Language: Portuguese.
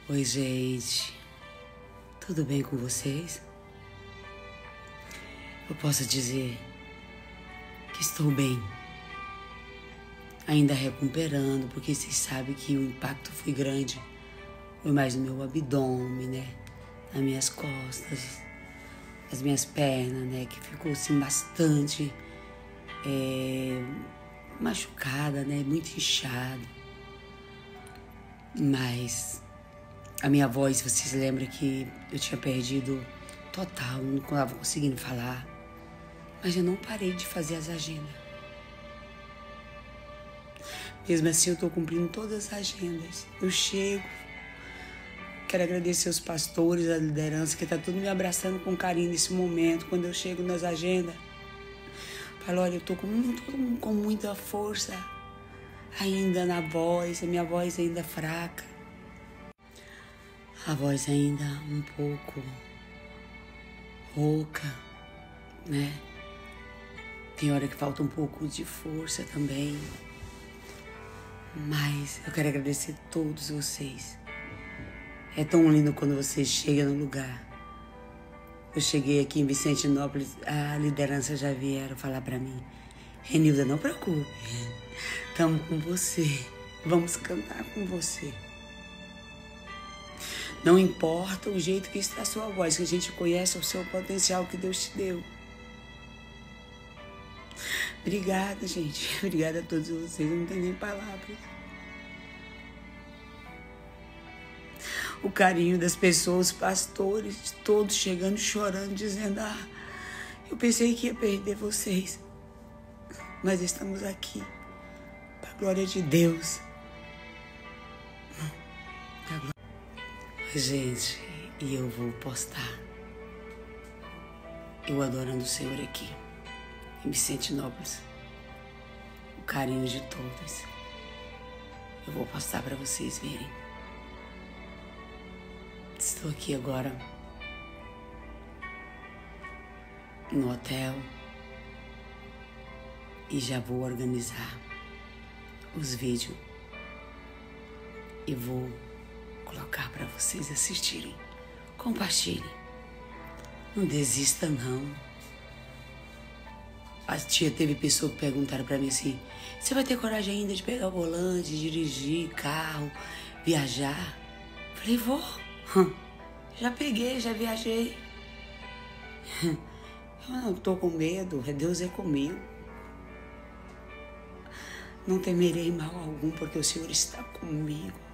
Oi, gente. Tudo bem com vocês? Eu posso dizer que estou bem. Ainda recuperando, porque vocês sabem que o impacto foi grande. Foi mais no meu abdômen, né? Nas minhas costas, nas minhas pernas, né? Que ficou assim bastante machucada, né? Muito inchado. Mas a minha voz, vocês lembram que eu tinha perdido total, não estava conseguindo falar. Mas eu não parei de fazer as agendas. Mesmo assim, eu estou cumprindo todas as agendas. Eu chego, quero agradecer os pastores, a liderança, que está tudo me abraçando com carinho nesse momento. Quando eu chego nas agendas, falo, olha, eu estou com muita força ainda na voz, a minha voz ainda fraca. A voz ainda um pouco rouca, né? Tem hora que falta um pouco de força também. Mas eu quero agradecer a todos vocês. É tão lindo quando você chega no lugar. Eu cheguei aqui em Vicentinópolis, a liderança já vieram falar pra mim. Renilda, não preocupe. Estamos com você. Vamos cantar com você. Não importa o jeito que está a sua voz, que a gente conhece o seu potencial que Deus te deu. Obrigada, gente. Obrigada a todos vocês. Eu não tenho nem palavras. O carinho das pessoas, os pastores, todos chegando, chorando, dizendo, eu pensei que ia perder vocês. Mas estamos aqui. Para a glória de Deus. Gente, e eu vou postar eu adorando o Senhor aqui, em Vicentinópolis. O carinho de todos. Eu vou postar para vocês verem. Estou aqui agora no hotel e já vou organizar os vídeos e vou colocar para vocês assistirem. Compartilhem. Não desista, não. A tia teve pessoas que perguntaram para mim assim, você vai ter coragem ainda de pegar o volante, dirigir carro, viajar? Falei, vou. Já peguei, já viajei. Eu não tô com medo, Deus é comigo. Não temerei mal algum, porque o Senhor está comigo.